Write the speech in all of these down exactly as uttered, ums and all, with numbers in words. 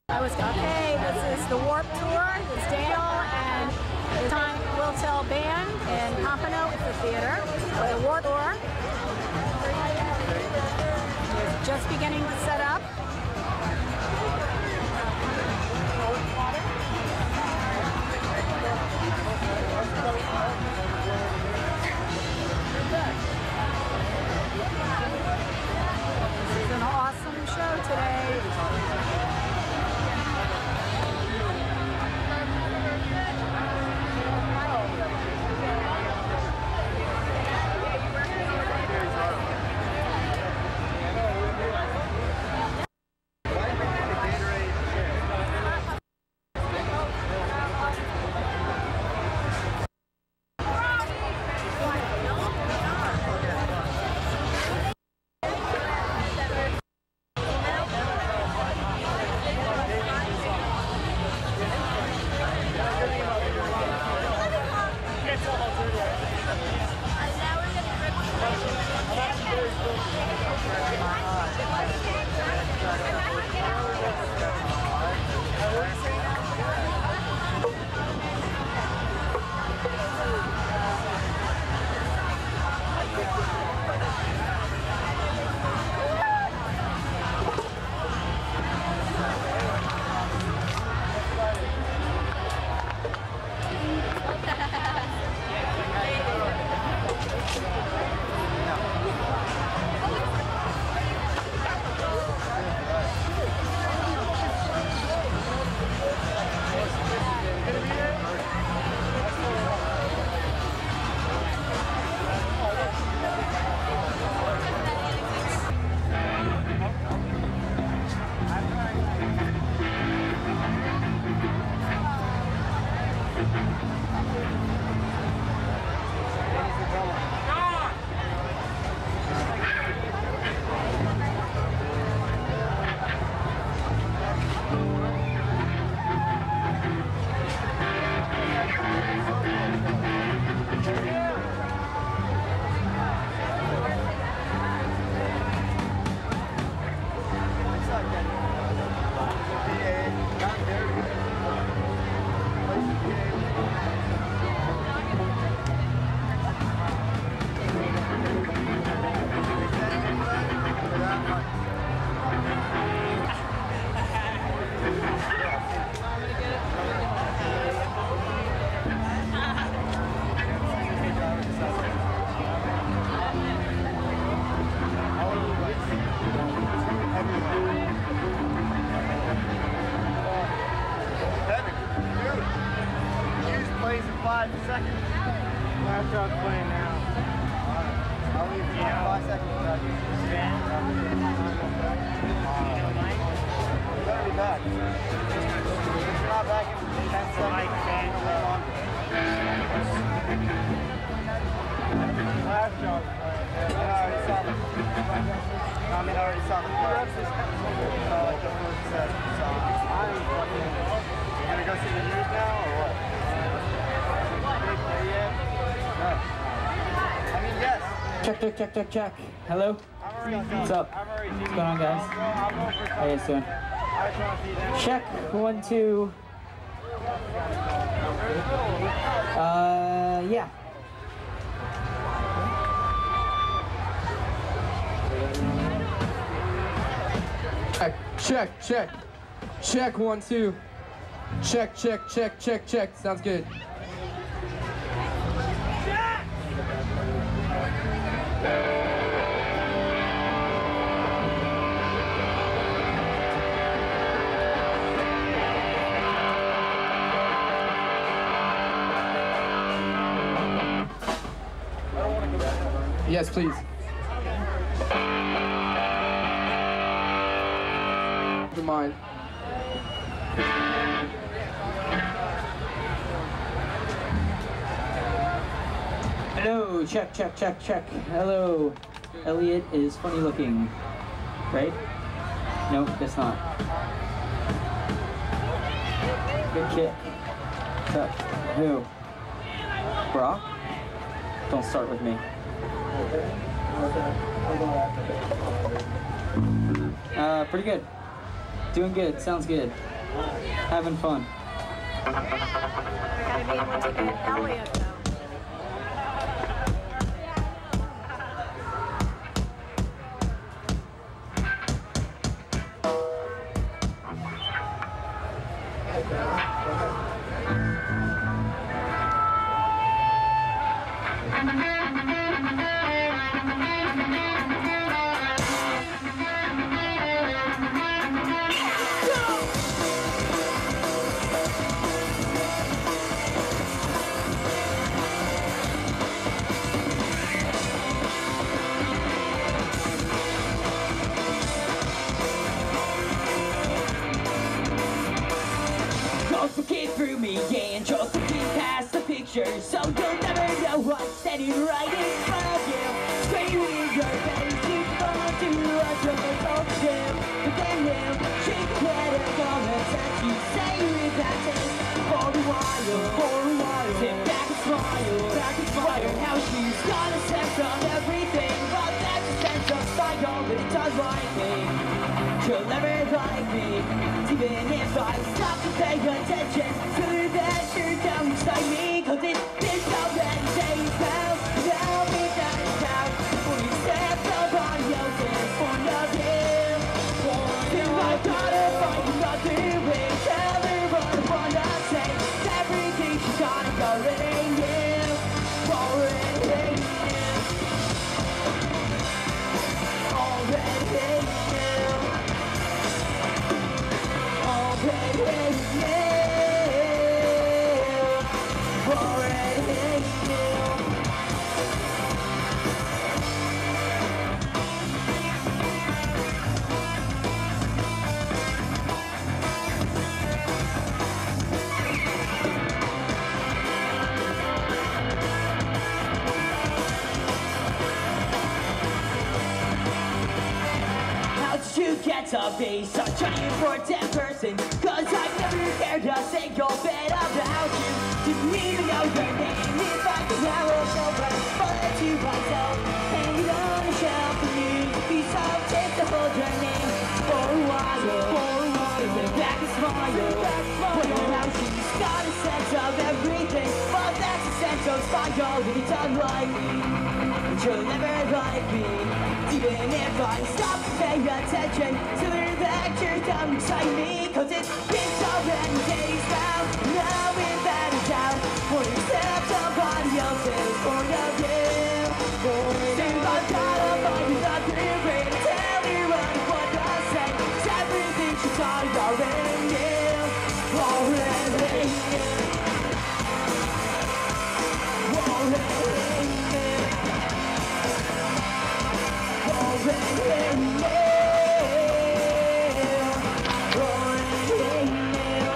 I was okay. This is the Warp Tour. It's Dale and the Time Will Tell Band in Pompano at the theater for the Warp Tour. It's just beginning to set up. This is an awesome show today. Five seconds. Last shot's playing now. Alright. I'll leave you yeah. five seconds. You better be back. If you're not back in ten seconds, last shot's playing. I already saw the I mean I already saw the reps. So like the first set. So I'm fucking you gonna go see the news now or what? I mean, yes. Check, check, check, check, check. Hello? What's up? What's going on, guys? How you guys doing? Check, one, two. Uh, yeah. Check, check, check, one, two. Check, check, check, check, check. Sounds good. Yes, please. Good mind. Hello, check, check, check, check. Hello. Elliot is funny looking, right? No, that's not. Good kick. What's up? Who? Brock? Don't start with me. Uh, pretty good. Doing good. Sounds good. Having fun. Gotta be able to get Elliot though. Through me and just looking past the pictures, so you'll never know what's standing right in front of you. Screaming your face, you fall to a joke of you. But then you shake your head and comments that you say without taste. For a while, for a while, sit back and smile, back and smile. How she's got a sense of everything, but that's a sense of style, but it does like me. She'll never like me, even if I stop to pay attention to that you're down beside me. Cause it's this already days now, now we got it down. When you step somebody else's point of view, so I gotta find another way. Tell her what I wanna say, everything she's got is already new, already new, already new. Get to be such an important person, cause I've never cared a single bit about you. Didn't even know your name, if I could now also but but to myself, hanging on a shelf for you. Be so take to hold your name for a while, for a while. Sit back and smile, when you're out, she's got a sense of everything, but that's a sense of style, but it's unlike me. She'll never like me, even if I stop to pay attention to the lectures down beside me. Cause it's been so many days now, now without a doubt, won't accept somebody else's point of view. Since I've gotta find another way to tell her what I want to say, it's everything she thought is already new, already new, already new. Already new, already new.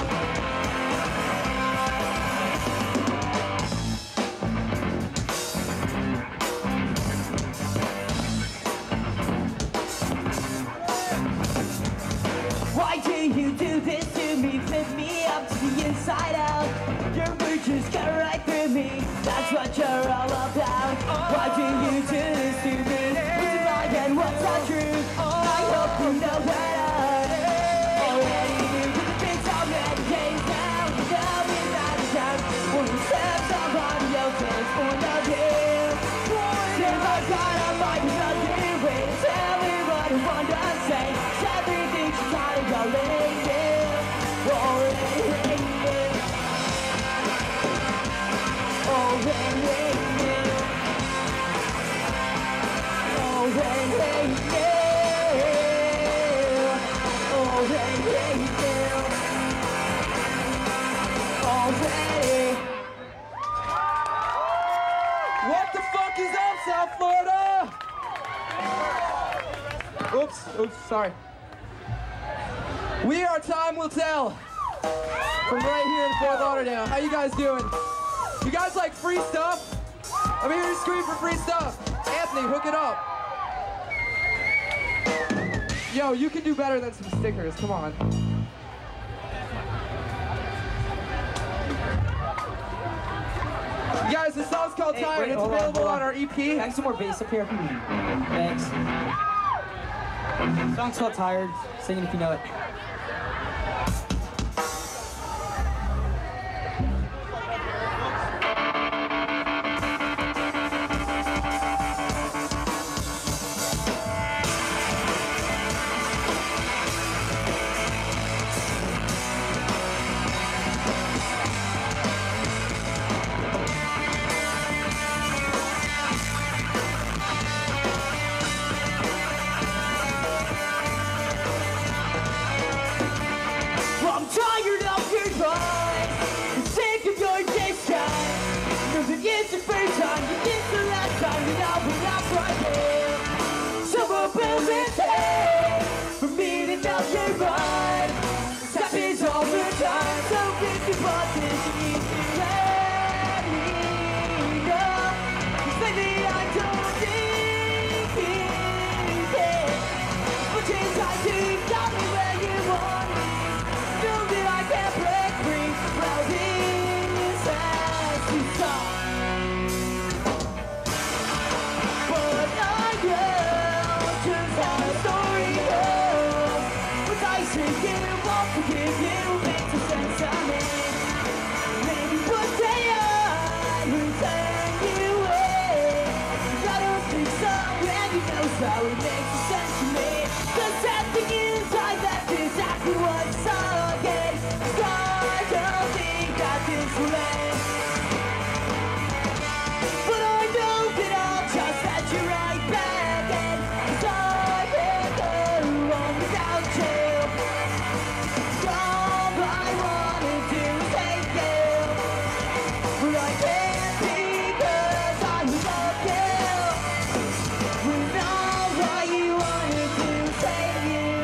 Why do you do this to me? Flip me up to the inside out. Your words just cut right through me. That's what you're all about. Why do you do this to me? And what's the truth? I hope you know that I already knew. Cause the things already came down. Now without a doubt, won't accept somebody else's point of view. Since I've gotta find another way to tell her what I want to say, everything she thought is already new, already new, already new. Already new, already new, already. What the fuck is up, South Florida? Oops, oops, sorry. We are Time Will Tell from right here in Fort Lauderdale. How you guys doing? You guys like free stuff? I'm here to scream for free stuff. Anthony, hook it up. Yo, you can do better than some stickers, come on. You guys, this song's called Hey, Tired. wait, It's hold on, available hold on on. our E P. Can I get some more bass up here? Thanks. Song's called Tired. Sing it if you know it. does it take for me to melt your heart? This happens all the time. So if you want this, you need to let me know. 'Cause lately I don't think it is. But since I do, tell me where you want me. Know that I can't break free. Well, this has to stop. But I know just how the story goes. But I say you won't forgive you, makes a sense of me. Maybe one day I will turn you away. I don't think so, and you know so it makes a sense to me. The sad thing is I left exactly what's again. So I don't think that this will end. But I know that I'll just let you right back in. 'Cause I can't go on without you. All I wanna do is take you. But I can't because I love you. When all I wanna do is take you.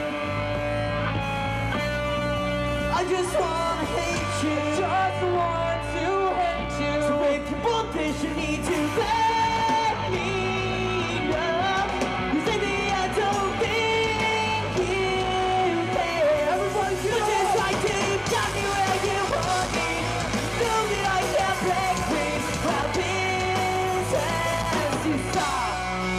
I just wanna hate you. Just want to hate you. So if you want this, you need to let me know. 'Cause lately I don't think you care. But just like to tell me where you want me. Know that I can't break free. Well, this has to stop.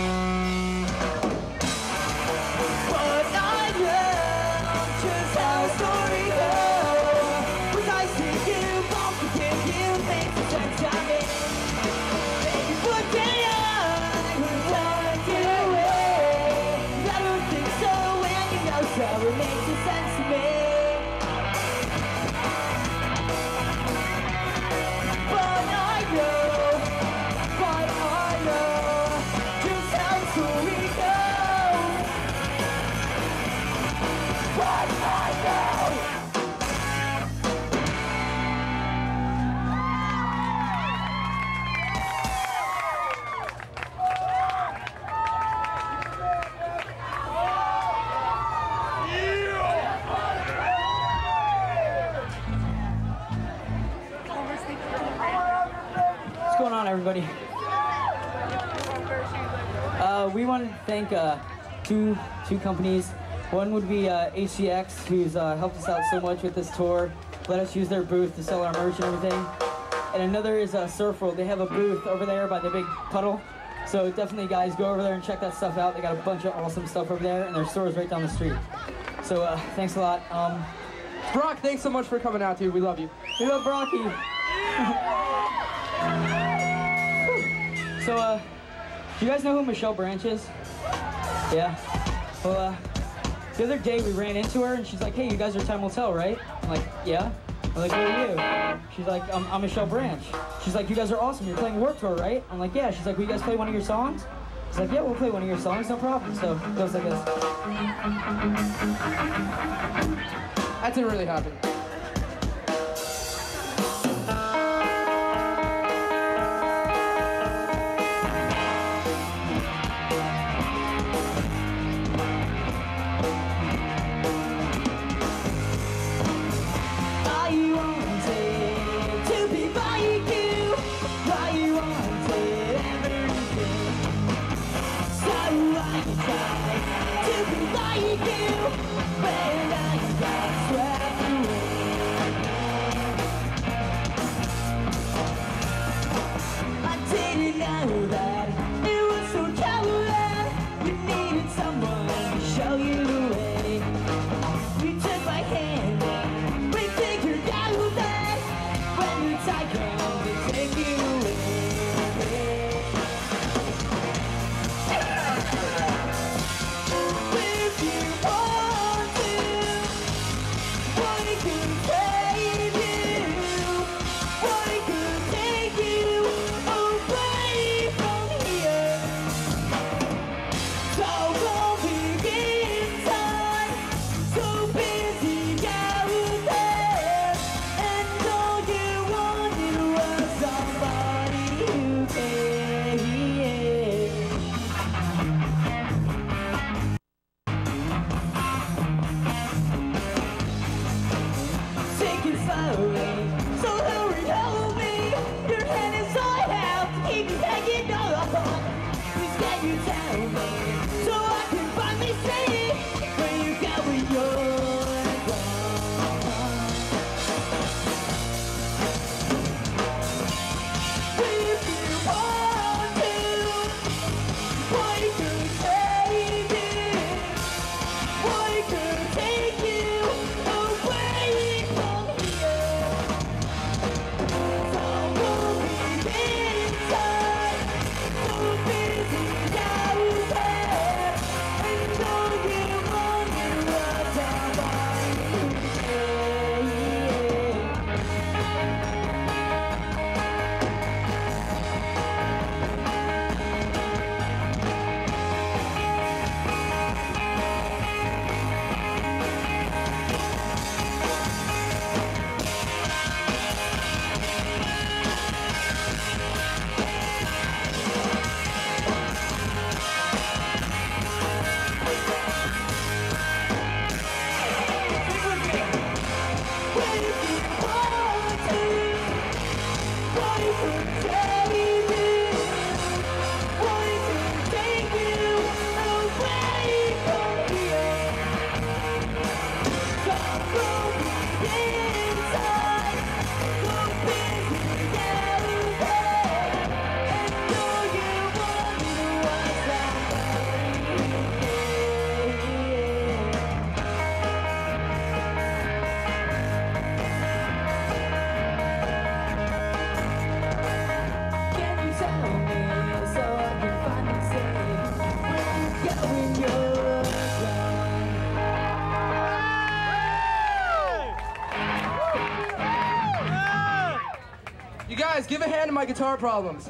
But I know just how the story goes. But I see you won't forgive you, makes a sense of me. Maybe one day I will turn you away. I don't think so, and you know so it makes a sense to me. But I know, but I know just how the story goes. But I know. What's going on, everybody? Uh, we wanted to thank uh, two two companies. One would be uh, H C X, who's uh, helped us out so much with this tour, let us use their booth to sell our merch and everything. And another is uh, Surf World. They have a booth over there by the big puddle. So definitely, guys, go over there and check that stuff out. They got a bunch of awesome stuff over there, and their store is right down the street. So uh, thanks a lot. Um, Brock, thanks so much for coming out, dude. We love you. we love Brocky. So, uh, do you guys know who Michelle Branch is? Yeah? Well, uh, the other day we ran into her and she's like, hey, you guys are Time Will Tell, right? I'm like, yeah. I'm like, what are you? She's like, I'm, I'm Michelle Branch. She's like, you guys are awesome. You're playing Warped Tour, right? I'm like, yeah. She's like, will you guys play one of your songs? She's like, yeah, we'll play one of your songs, no problem. So it goes like this. That didn't really happen. I wanted to be like you. I wanted everything. So I tried to be like you, but I got swept away. give a hand to my guitar problems.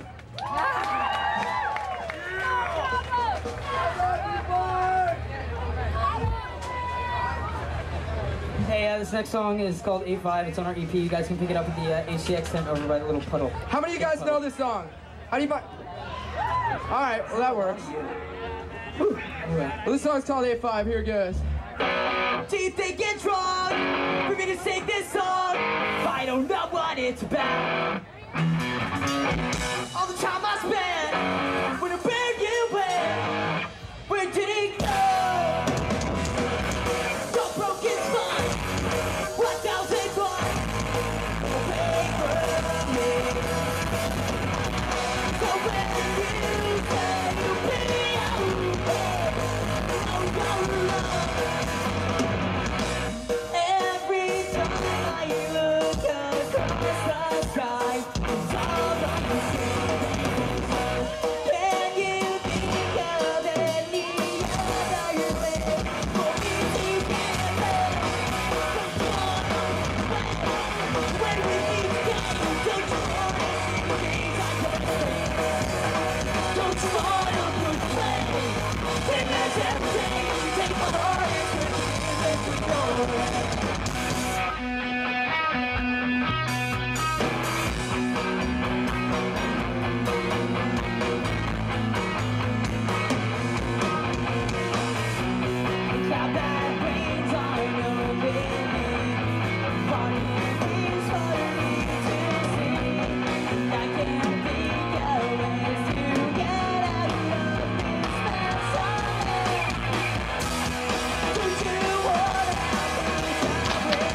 Hey, uh, this next song is called eight five. It's on our E P. You guys can pick it up at the uh, H C X tent over by the little puddle. How many of you guys know this song? How do you find? All right, well that works. Whew. Anyway. Well, this song's called eight five. Here it goes. Do you think it's wrong for me to sing this song? I don't know what it's about. All the time I spent when I buried you went, where did it go? So broken spot, one thousand one, away from me. So when you say you'll be over, oh no, no. Every time I look across the sky, it's all on the same. Can you think of any other way for me to get there? When we keep going, don't you wanna see things I can say? Don't you wanna proclaim? Take that everything, take my heart and let me go. Cloud that rains on open Funny things for me to see. I can't think of ways to get out of this mess I'm in. Don't you wanna have me that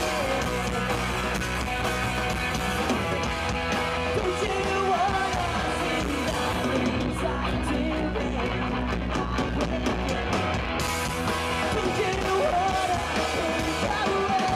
Don't you wanna see the things I do? Don't you wanna think away?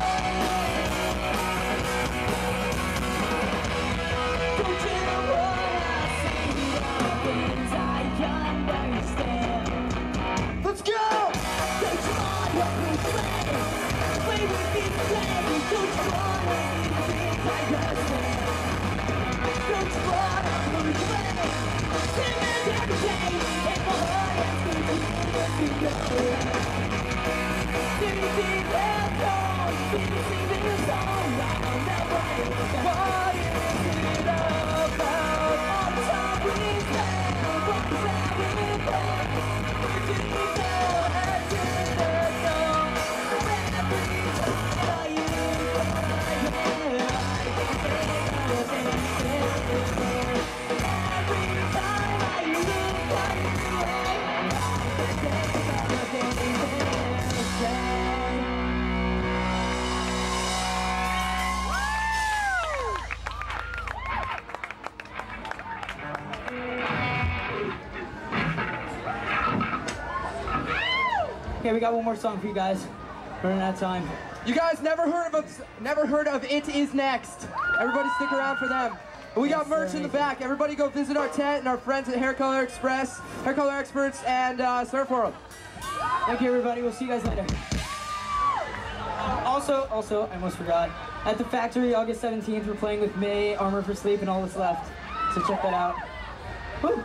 Don't you wanna see the things I understand? Let's go! Don't you wanna play? Play with these things. Don't you wanna see the things I understand? Don't you wanna play? Sing it every day. And my heart is going to be with you. Did you see that song? Did you see this song? I don't know what it's about. What is it about? All the time we spend, what is that we play? Did you know I did the song? Every time you cry, every time I look at you, Okay, we got one more song for you guys. Running out of time. You guys never heard of never heard of It Is Next. Everybody stick around for them. We got Yes, merch sir. in the back. Everybody go visit our tent and our friends at Hair Color Express, Hair Color Experts, and uh, Surf World. Thank you, everybody. We'll see you guys later. Also, also, I almost forgot. At the factory, August seventeenth, we're playing with May, Armor for Sleep, and All That's Left. So check that out. Woo!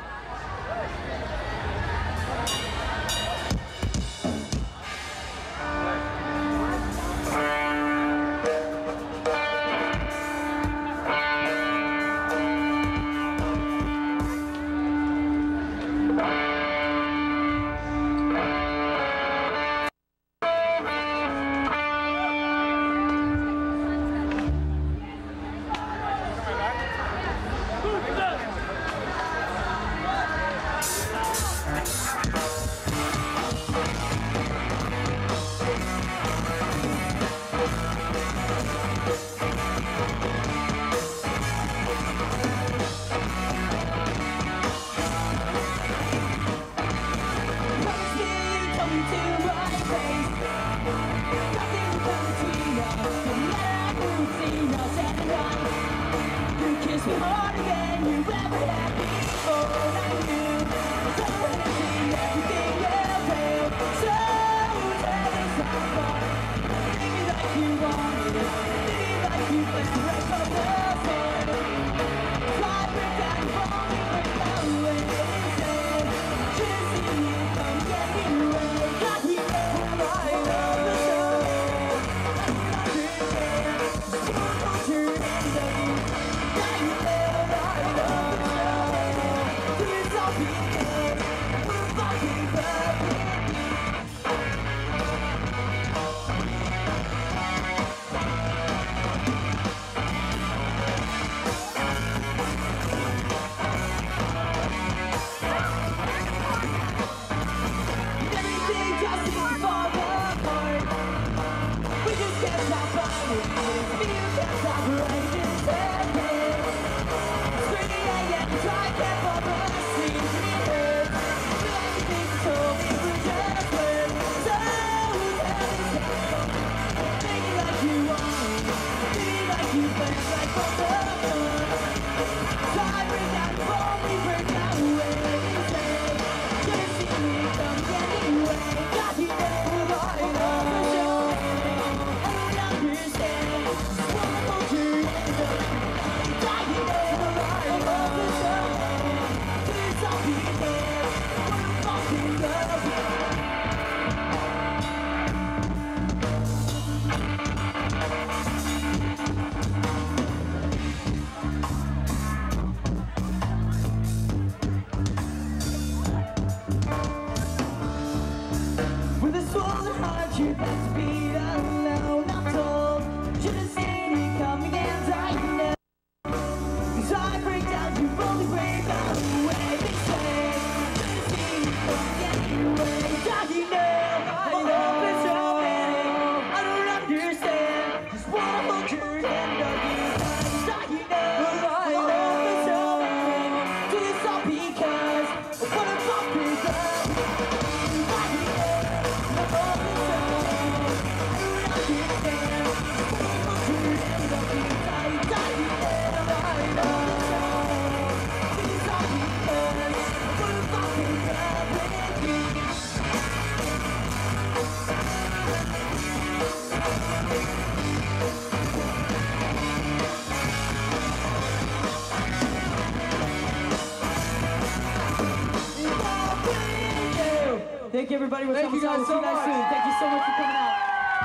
Thank you, everybody. We'll Thank you guys We'll see so you guys much. soon. Thank you so much for coming out.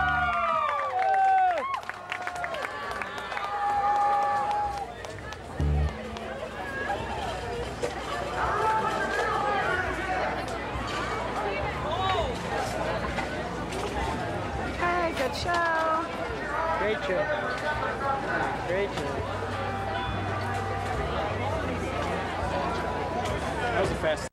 Okay, good show. Great show. Great show. That was a fast.